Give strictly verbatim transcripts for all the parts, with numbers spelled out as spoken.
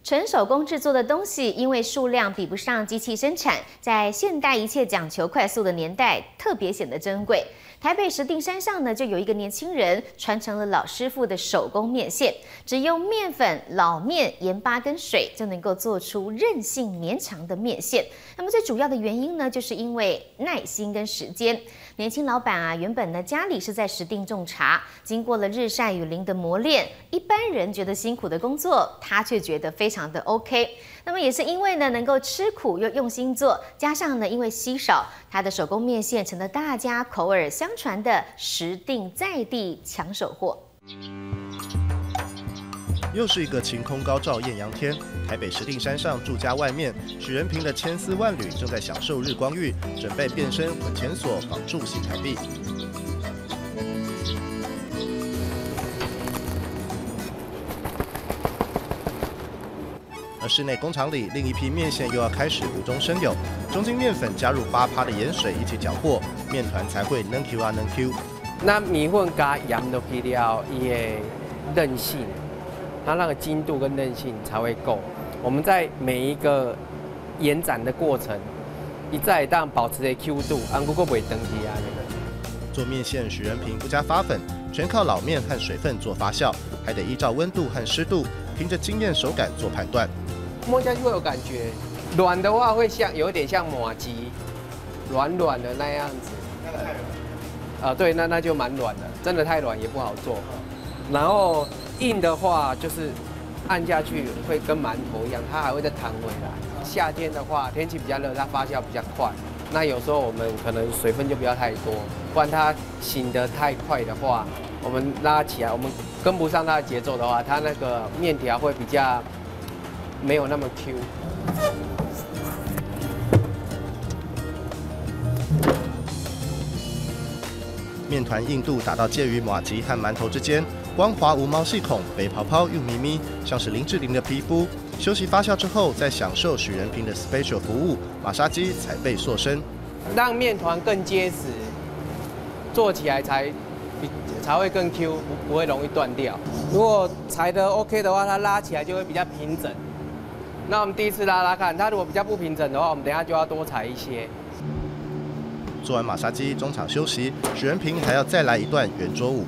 纯手工制作的东西，因为数量比不上机器生产，在现代一切讲求快速的年代，特别显得珍贵。台北石碇山上呢，就有一个年轻人传承了老师傅的手工面线，只用面粉、老面、盐巴跟水，就能够做出韧性绵长的面线。那么最主要的原因呢，就是因为耐心跟时间。年轻老板啊，原本呢家里是在石碇种茶，经过了日晒雨淋的磨练，一般人觉得辛苦的工作，他却觉得非常的 OK。那么也是因为呢能够吃苦又用心做，加上呢因为稀少，他的手工面线成了大家口耳相传的石碇在地抢手货。 又是一个晴空高照艳阳天，台北石碇山上住家外面，许仁平的千丝万缕正在享受日光浴，准备变身混钱锁绑住新台币。而室内工厂里，另一批面线又要开始无中生有，中筋面粉加入八趴的盐水一起搅和，面团才会能 Q 啊能 Q。 那米粉加盐落去了，伊的韧性。它那个筋度跟韧性才会够。我们在每一个延展的过程，一再当保持的 Q 度，安不过不会登低啊那个。 做面线，许仁平不加发粉，全靠老面和水分做发酵，还得依照温度和湿度，凭着经验手感做判断。 摸下去会有感觉，软的话会像有点像麻糬，软软的那样子。那个太软。啊，对，那那就蛮软的，真的太软也不好做。然后。硬的话就是按下去会跟馒头一样，它还会再弹回来。夏天的话，天气比较热，它发酵比较快。那有时候我们可能水分就不要太多，不然它醒得太快的话，我们拉起来，我们跟不上它的节奏的话，它那个面条会比较没有那么 Q。 面团硬度达到介于麻糬和馒头之间，光滑无毛细孔，白泡泡又咪咪，像是林志玲的皮肤。休息发酵之后，再享受许仁平的 special 服务，马杀鸡踩背塑身， 让面团更结实，做起来才才会更 Q， 不不会容易断掉。如果裁得 OK 的话，它拉起来就会比较平整。那我们第一次拉拉看，它如果比较不平整的话，我们等一下就要多裁一些。 做完马杀鸡，中场休息，许仁平还要再来一段圆桌舞。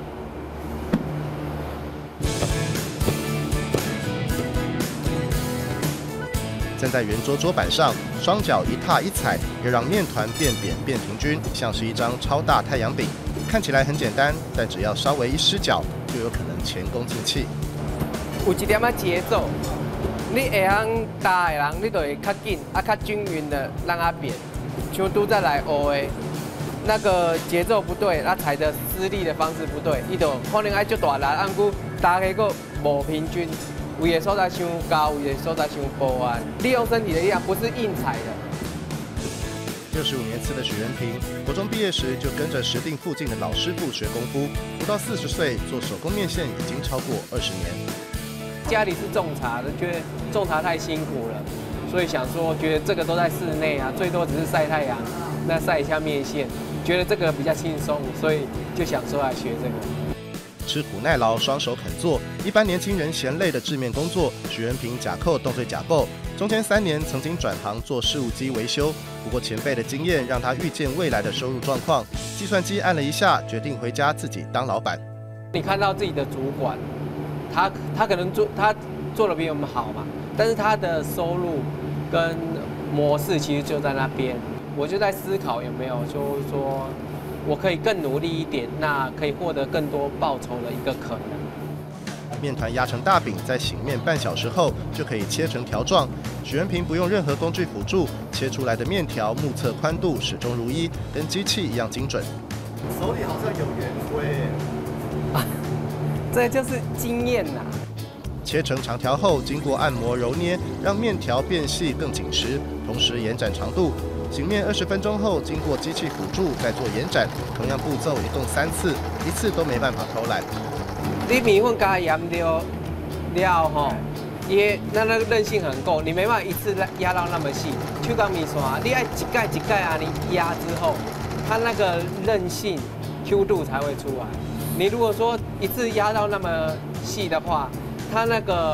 站在圆桌桌板上，双脚一踏一踩，也让面团变扁变平均，像是一张超大太阳饼。看起来很简单，但只要稍微一失脚，就有可能前功尽弃。 有一点仔节奏，你会晓打的人，你就会较紧，啊较均匀的让它扁。像都再来学的，那个节奏不对，那踩的施力的方式不对，伊就可能爱足大力，按估大家个无平均，有的所在伤高，有的所在伤薄弯。利用身体的力量，不是硬踩的。 六十五年次的许仁平，国中毕业时就跟着石碇附近的老师傅学功夫，不到四十岁做手工面线已经超过二十年。 家里是种茶的，觉得种茶太辛苦了。所以想说，觉得这个都在室内啊，最多只是晒太阳，那晒一下面线，觉得这个比较轻松，所以就想说来学这个。 吃苦耐劳，双手肯做，一般年轻人嫌累的制面工作，许仁平假扣动对假报。中间三年曾经转行做事务机维修，不过前辈的经验让他预见未来的收入状况。计算机按了一下，决定回家自己当老板。 你看到自己的主管，他他可能做他做的比我们好嘛，但是他的收入跟模式其实就在那边，我就在思考有没有，就是说我可以更努力一点，那可以获得更多报酬的一个可能。 面团压成大饼，在醒面半小时后就可以切成条状。许仁平不用任何工具辅助，切出来的面条目测宽度始终如一，跟机器一样精准。手里好像有圆规， 啊，这就是经验呐。 切成长条后，经过按摩揉捏，让面条变细更紧实，同时延展长度。醒面二十分钟后，经过机器辅助再做延展，同样步骤一共三次，一次都没办法偷懒。 你米粉加盐料料吼，也那那个韧性很够，你没办法一次压到那么细。手工面线，你爱一盖一盖啊，你压之后，它那个韧性 Q 度才会出来。你如果说一次压到那么细的话，它那个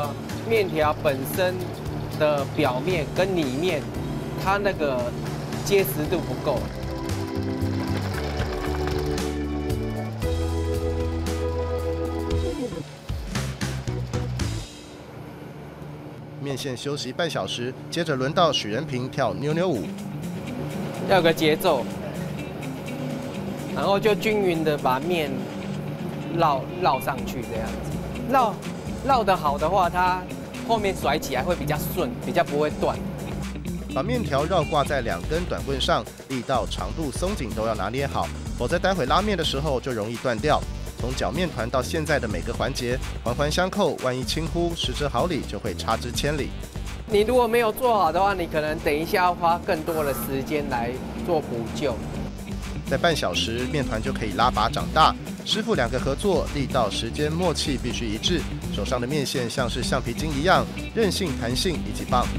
面条本身的表面跟里面，它那个结实度不够。 面线休息半小时，接着轮到许仁平跳扭扭舞， 要有个节奏，然后就均匀的把面绕绕上去，这样子。绕绕得好的话，它后面甩起来会比较顺，比较不会断。 把面条绕挂在两根短棍上，力道、长度、松紧都要拿捏好，否则待会拉面的时候就容易断掉。从搅面团到现在的每个环节环环相扣，万一轻忽失之毫厘，就会差之千里。 你如果没有做好的话，你可能等一下要花更多的时间来做补救。 在半小时，面团就可以拉拔长大。师傅两个合作，力道、时间、默契必须一致，手上的面线像是橡皮筋一样，韧性、弹性一起棒。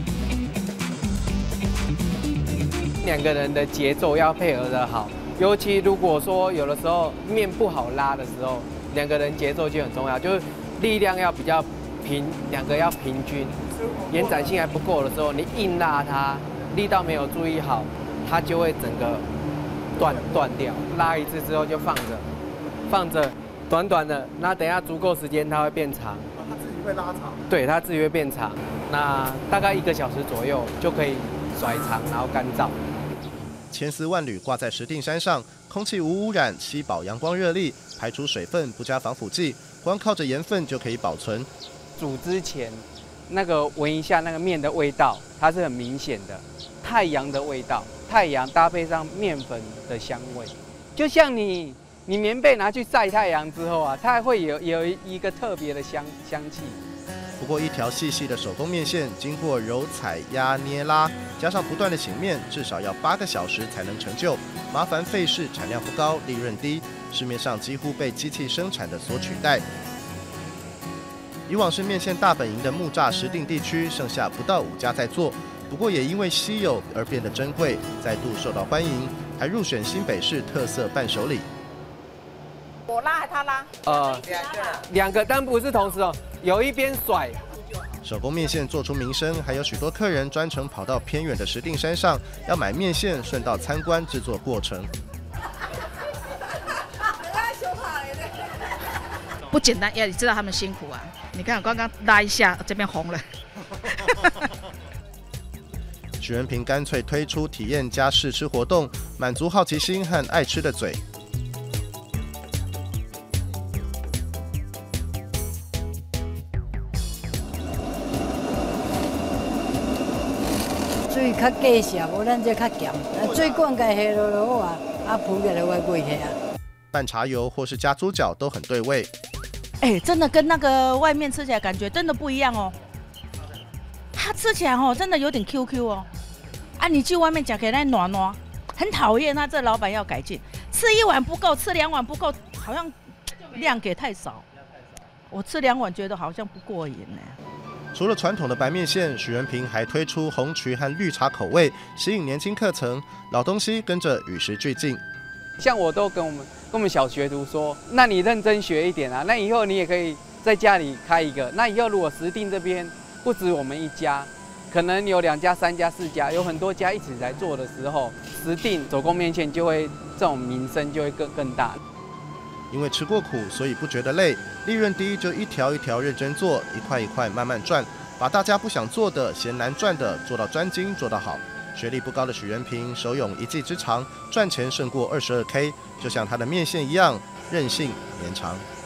两个人的节奏要配合得好。尤其如果说有的时候面不好拉的时候，两个人节奏就很重要，就是力量要比较平，两个要平均。延展性还不够的时候，你硬拉它，力道没有注意好，它就会整个断断掉。拉一次之后就放着，放着，短短的，那等一下足够时间它会变长。 它自己会拉长。对， 它自己会变长。那大概一个小时左右就可以甩长，然后干燥。 千丝万缕挂在石碇山上，空气无污染，吸饱阳光热力，排除水分，不加防腐剂，光靠着盐分就可以保存。 煮之前，那个闻一下那个面的味道，它是很明显的，太阳的味道，太阳搭配上面粉的香味，就像你你棉被拿去晒太阳之后啊，它会有有一个特别的香香气。 不过一条细细的手工面线，经过揉踩压捏拉，加上不断的醒面，至少要八个小时才能成就，麻烦费事，产量不高，利润低，市面上几乎被机器生产的所取代。以往是面线大本营的木栅石碇地区，剩下不到五家在做，不过也因为稀有而变得珍贵，再度受到欢迎，还入选新北市特色伴手礼。 我拉还是他拉？ 呃，两个，但不是同时哦，有一边甩。 手工面线做出名声，还有许多客人专程跑到偏远的石碇山上，要买面线，顺道参观制作过程。 不简单，也知道他们辛苦啊！你看，我刚刚拉一下，这边红了。 许仁平干脆推出体验加试吃活动，满足好奇心和爱吃的嘴。 水较计些，无咱这较咸。水管该下落就好啊，啊浮起来我过去啊。 拌茶油或是加猪脚都很对味。 哎，真的跟那个外面吃起来感觉真的不一样哦。它吃起来哦，真的有点 Q Q 哦。啊，你去外面讲给那暖暖，很讨厌。那这老板要改进，吃一碗不够，吃两碗不够，好像量给太少。我吃两碗觉得好像不过瘾呢。 除了传统的白面线，许仁平还推出红曲和绿茶口味，吸引年轻客层。老东西跟着与时俱进。 像我都跟我们跟我们小学徒说，那你认真学一点啊，那以后你也可以在家里开一个。那以后如果石碇这边不止我们一家，可能有两家、三家、四家，有很多家一起来做的时候，石碇手工面线就会这种名声就会更更大。 因为吃过苦，所以不觉得累，利润低就一条一条认真做，一块一块慢慢赚，把大家不想做的、嫌难赚的做到专精，做到好。学历不高的许仁平手有一技之长，赚钱胜过二十二 K， 就像他的面线一样，韧性绵长。